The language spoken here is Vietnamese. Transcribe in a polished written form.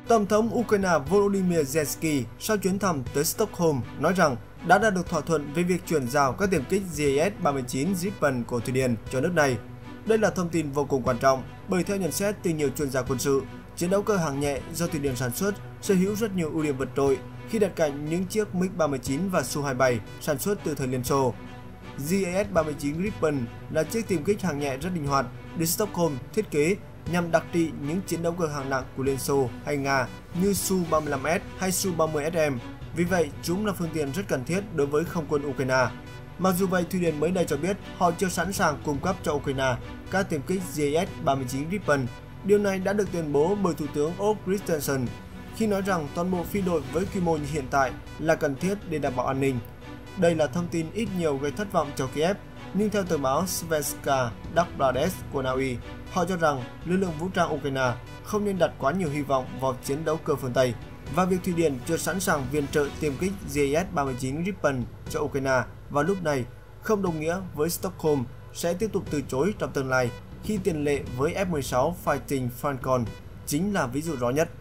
Tổng thống Ukraine Volodymyr Zelensky sau chuyến thăm tới Stockholm nói rằng đã đạt được thỏa thuận về việc chuyển giao các tiệm kích JAS-39 Gripen của Thụy Điển cho nước này. Đây là thông tin vô cùng quan trọng bởi theo nhận xét từ nhiều chuyên gia quân sự, chiến đấu cơ hạng nhẹ do Thụy Điển sản xuất sở hữu rất nhiều ưu điểm vượt trội khi đặt cạnh những chiếc MiG-39 và Su-27 sản xuất từ thời Liên Xô. JAS-39 Gripen là chiếc tiêm kích hạng nhẹ rất linh hoạt, được Stockholm thiết kế nhằm đặc trị những chiến đấu cơ hạng nặng của Liên Xô hay Nga như Su-35S hay Su-30SM. Vì vậy, chúng là phương tiện rất cần thiết đối với không quân Ukraine. Mặc dù vậy, Thụy Điển mới đây cho biết họ chưa sẵn sàng cung cấp cho Ukraine các tiêm kích JAS-39 Gripen. Điều này đã được tuyên bố bởi Thủ tướng Ulf Kristersson khi nói rằng toàn bộ phi đội với quy mô như hiện tại là cần thiết để đảm bảo an ninh. Đây là thông tin ít nhiều gây thất vọng cho Kiev, nhưng theo tờ báo Svenska Dagbladet của Na Uy, họ cho rằng lực lượng vũ trang Ukraine không nên đặt quá nhiều hy vọng vào chiến đấu cơ phương Tây, và việc Thụy Điển chưa sẵn sàng viện trợ tiêm kích JAS-39 Gripen cho Ukraine vào lúc này không đồng nghĩa với Stockholm sẽ tiếp tục từ chối trong tương lai, khi tiền lệ với F-16 Fighting Falcon chính là ví dụ rõ nhất.